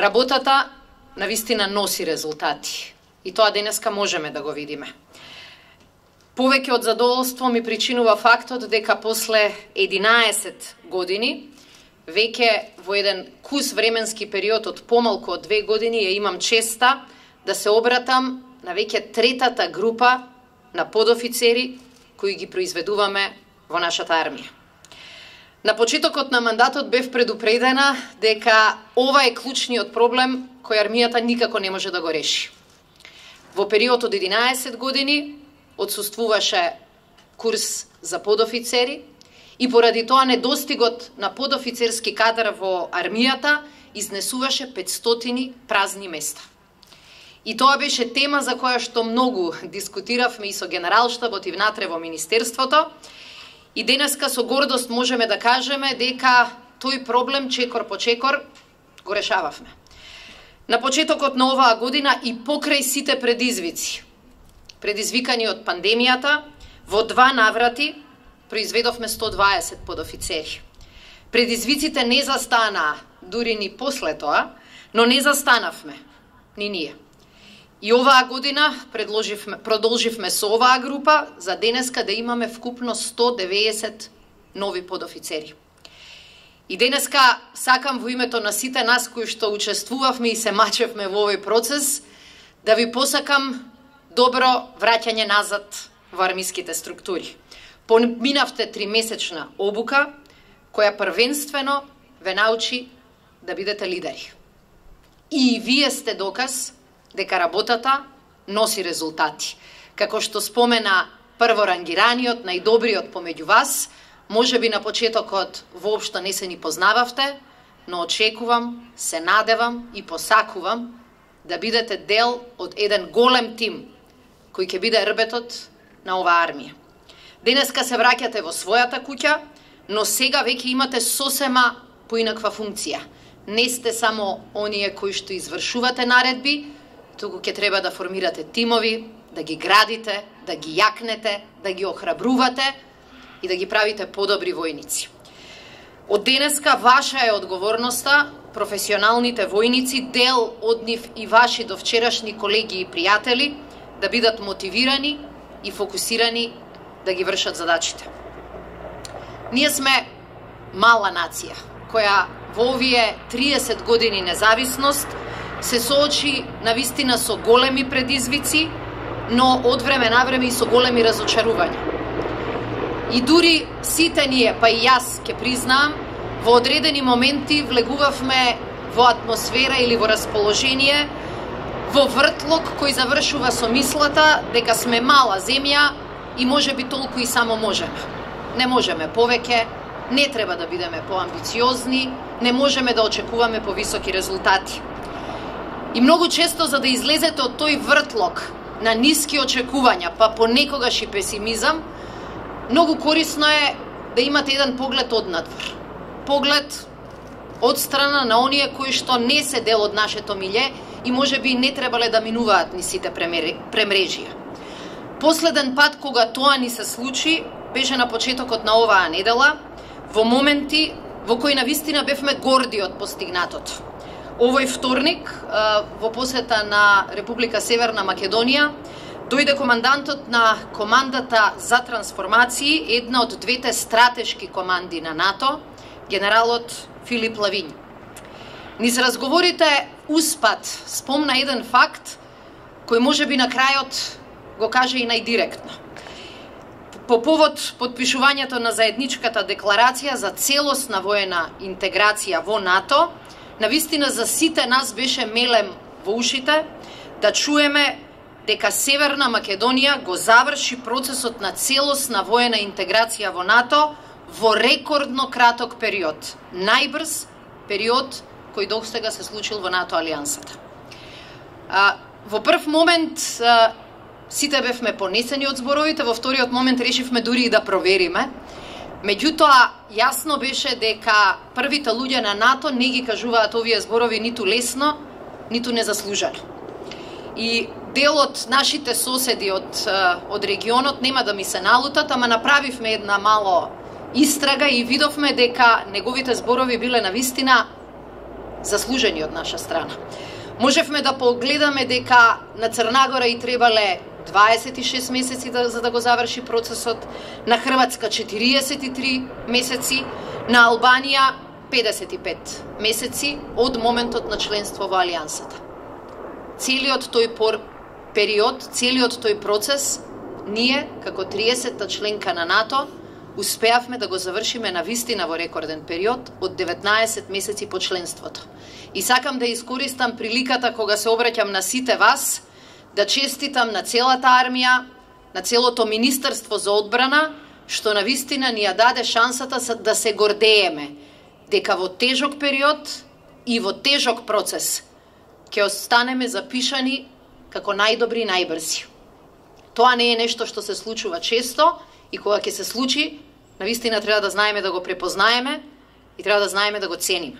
Работата навистина носи резултати. И тоа денеска можеме да го видиме. Повеќе од задоволство ми причинува фактот дека после 11 години, веќе во еден кус временски период од помалку од 2 години, ја имам честа да се обратам на веќе третата група на подофицери кои ги произведуваме во нашата армија. На почетокот на мандатот бев предупредена дека ова е клучниот проблем кој армијата никако не може да го реши. Во период од 11 години отсуствуваше курс за подофицери и поради тоа недостигот на подофицерски кадар во армијата изнесуваше 500 празни места. И тоа беше тема за која што многу дискутиравме и со генералштабот и внатре во Министерството. И денеска со гордост можеме да кажеме дека тој проблем чекор по чекор го решававме. На почетокот на оваа година и покрај сите предизвикани од пандемијата, во 2 наврати произведовме 120 подофицери. Предизвиците не застанаа дури ни после тоа, но не застанавме ни ние. И оваа година продолживме со оваа група за денеска да имаме вкупно 190 нови подофицери. И денеска сакам во името на сите нас кои што учествувавме и се мачевме во овој процес да ви посакам добро враќање назад во армиските структури. Поминавте 3-месечна обука која првенствено ве научи да бидете лидери. И вие сте доказ дека работата носи резултати. Како што спомена прворангираниот, најдобриот помеѓу вас, може би на почетокот воопшто не се ни познававте, но очекувам, се надевам и посакувам да бидете дел од еден голем тим кој ќе биде рбетот на оваа армија. Денеска се враќате во својата куќа, но сега веќе имате сосема поинаква функција. Не сте само оние кои што извршувате наредби, туку ќе треба да формирате тимови, да ги градите, да ги јакнете, да ги охрабрувате и да ги правите подобри војници. Од денеска ваша е одговорноста, професионалните војници, дел од нив и ваши довчерашни колеги и пријатели, да бидат мотивирани и фокусирани да ги вршат задачите. Ние сме мала нација, која во овие 30 години независност се соочи навистина со големи предизвици, но од време на време и со големи разочарувања. И дури сите ние, па и јас ќе признаам, во одредени моменти влегувавме во атмосфера или во расположение, во вртлок кој завршува со мислата дека сме мала земја и може би толку и само можеме. Не можеме повеќе, не треба да бидеме поамбициозни, не можеме да очекуваме повисоки резултати. И многу често за да излезете од тој вртлок на ниски очекувања, па понекогаш и песимизам, многу корисно е да имате еден поглед однадвор. Поглед од страна на оние кои што не се дел од нашето милје и може би не требале да минуваат ни сите премрежија. Последен пат кога тоа ни се случи беше на почетокот на оваа недела, во моменти во кои навистина бевме горди од постигнатото. Овој вторник, во посета на Република Северна Македонија, дојде командантот на командата за трансформации, една од двете стратешки команди на НАТО, генералот Филип Лавин. Низ разговорите успат спомна еден факт кој може би на крајот го каже и најдиректно. По повод подпишувањето на заедничката декларација за целосна воена интеграција во НАТО, навистина за сите нас беше мелем во ушите да чуеме дека Северна Македонија го заврши процесот на целосна воена интеграција во НАТО во рекордно краток период. Најбрз период кој досега се случил во НАТО алијансата. Во прв момент сите бевме понесени од зборовите, во вториот момент решивме дури и да провериме. Меѓутоа, јасно беше дека првите луѓе на НАТО не ги кажуваат овие зборови ниту лесно, ниту незаслужено. И дел од нашите соседи од регионот нема да ми се налутат, ама направивме една мало истрага и видовме дека неговите зборови биле навистина заслужени од наша страна. Можевме да погледаме дека на Црнагора и требале 26 месеци за да го заврши процесот, на Хрватска 43 месеци, на Албанија 55 месеци од моментот на членство во Алијансата. Целиот тој период, целиот тој процес, ние, како 30-та членка на НАТО, успеавме да го завршиме на вистина во рекорден период од 19 месеци по членството. И сакам да искористам приликата кога се обраќам на сите вас, да честитам на целата армија, на целото Министерство за одбрана, што на вистина ни ја даде шансата да се гордееме, дека во тежок период и во тежок процес ќе останеме запишани како најдобри и најбрзи. Тоа не е нешто што се случува често и кога ќе се случи, навистина треба да знаеме да го препознаеме и треба да знаеме да го цениме.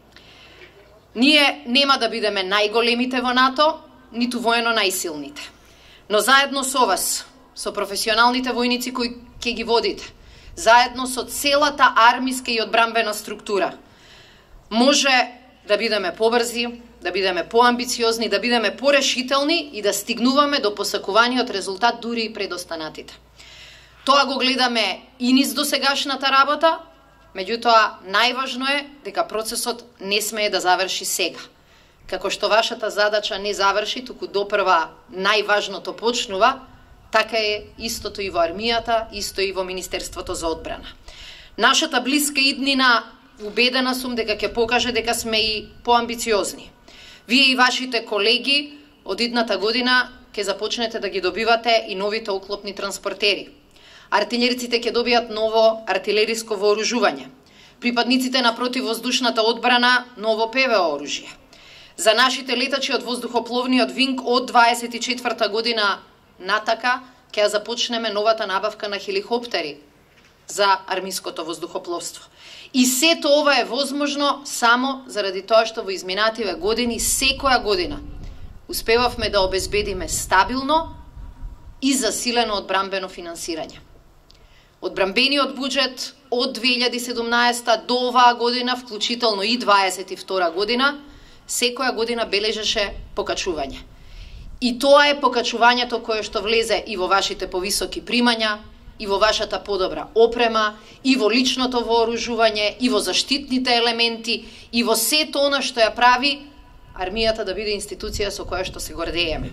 Ние нема да бидеме најголемите во НАТО, ниту воено најсилните. Но заедно со вас, со професионалните војници кои ќе ги водите, заедно со целата армиска и одбранбена структура, може да бидеме побрзи, да бидеме поамбициозни, да бидеме порешителни и да стигнуваме до посакуваниот резултат дури и пред останатите. Тоа го гледаме и низ досегашната работа, меѓутоа најважно е дека процесот не смее да заврши сега. Како што вашата задача не заврши, туку допрва најважното почнува, така е истото и во армијата, исто и во Министерството за одбрана. Нашата блиска иднина, убедена сум дека ќе покаже дека сме и поамбициозни. Вие и вашите колеги од идната година ќе започнете да ги добивате и новите оклопни транспортери. Артилериците ќе добијат ново артилериско вооружување. Припадниците на противвоздушната одбрана ново ПВО оружје. За нашите летачи од воздухопловниот винг од 24 година натака ќе започнеме новата набавка на хеликоптери за армиското воздухопловство. И сето ова е возможно само заради тоа што во изминативе години, секоја година, успевавме да обезбедиме стабилно и засилено одбранбено финансирање. Одбранбениот буџет од 2017 до оваа година, вклучително и 2022 година, секоја година бележеше покачување. И тоа е покачувањето кое што влезе и во вашите повисоки примања, и во вашата подобра опрема, и во личното вооружување, и во заштитните елементи, и во сето она што ја прави армијата да биде институција со која што се гордееме.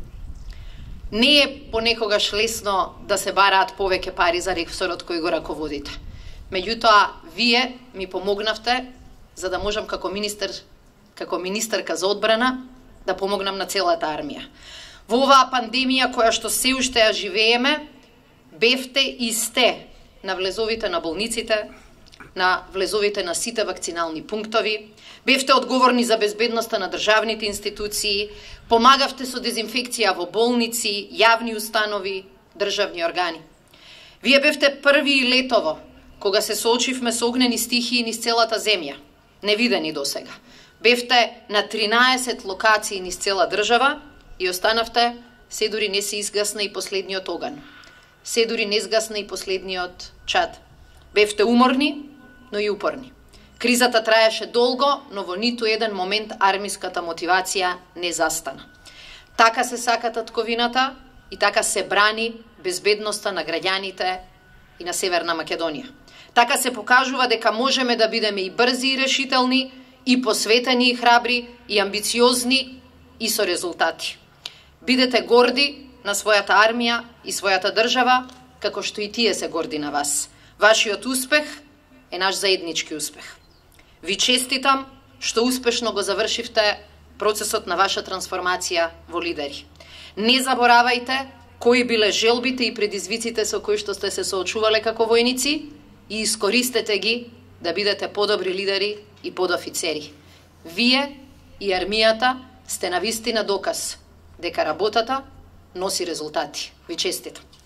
Не е понекогаш лесно да се бараат повеќе пари за ресорот кој го раководите. Меѓутоа, вие ми помогнавте за да можам како министерка за одбрана да помогнам на целата армија. Во оваа пандемија која што се уште ја живееме, бевте и сте на влезовите на болниците, на влезовите на сите вакцинални пунктови, бевте одговорни за безбедноста на државните институции, помагавте со дезинфекција во болници, јавни установи, државни органи. Вие бевте први и летово, кога се соочивме со огнени стихии низ целата земја, невидени досега. Бевте на 13 локации низ цела држава и останавте, се дури не се изгасна и последниот оган. Се дури не изгасна и последниот чад. Бевте уморни, но и упорни. Кризата траеше долго, но во ниту еден момент армиската мотивација не застана. Така се сака татковината и така се брани безбедноста на граѓаните и на Северна Македонија. Така се покажува дека можеме да бидеме и брзи и решителни, и посветени и храбри, и амбициозни, и со резултати. Бидете горди на својата армија и својата држава, како што и тие се горди на вас. Вашиот успех е наш заеднички успех. Ви честитам што успешно го завршивте процесот на ваша трансформација во лидери. Не заборавајте кои биле желбите и предизвиците со кои што сте се соочувале како војници и искористете ги да бидете подобри лидери и подофицери. Вие и армијата сте навистина доказ дека работата носи резултати. Ви честитам.